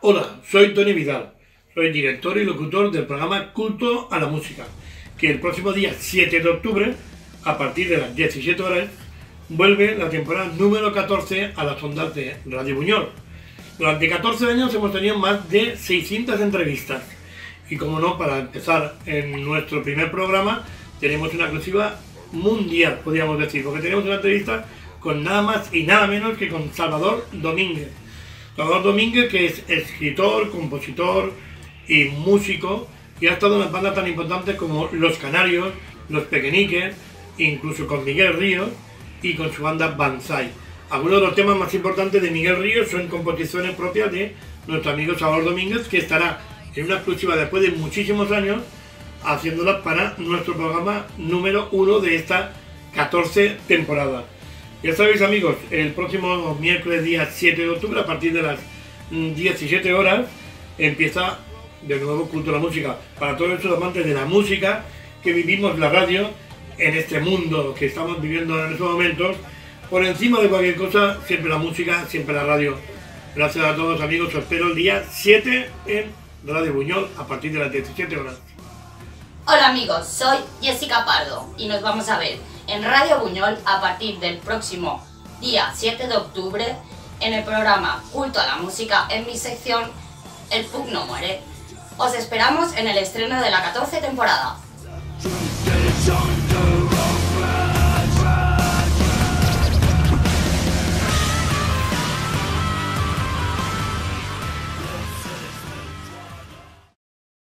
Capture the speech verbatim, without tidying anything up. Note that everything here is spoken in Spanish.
Hola, soy Tony Vidal, soy director y locutor del programa Culto a la Música, que el próximo día siete de octubre, a partir de las diecisiete horas, vuelve la temporada número catorce a las ondas de Radio Buñol. Durante catorce años hemos tenido más de seiscientas entrevistas y, como no, para empezar en nuestro primer programa tenemos una exclusiva mundial, podríamos decir, porque tenemos una entrevista con nada más y nada menos que con Salvador Domínguez. Salvador Domínguez, que es escritor, compositor y músico, y ha estado en las bandas tan importantes como Los Canarios, Los Pequeñiques, incluso con Miguel Ríos y con su banda Banzai. Algunos de los temas más importantes de Miguel Ríos son composiciones propias de nuestro amigo Salvador Domínguez, que estará en una exclusiva después de muchísimos años haciéndolas para nuestro programa número uno de esta catorce temporada. Ya sabéis, amigos, el próximo miércoles día siete de octubre, a partir de las diecisiete horas, empieza de nuevo Culto a la Música. Para todos estos amantes de la música, que vivimos la radio en este mundo que estamos viviendo en estos momentos, por encima de cualquier cosa, siempre la música, siempre la radio. Gracias a todos, amigos, os espero el día siete en Radio Buñol, a partir de las diecisiete horas. Hola amigos, soy Jessica Pardo y nos vamos a ver en Radio Buñol a partir del próximo día siete de octubre en el programa Culto a la Música, en mi sección El Pug no muere. Os esperamos en el estreno de la catorce temporada.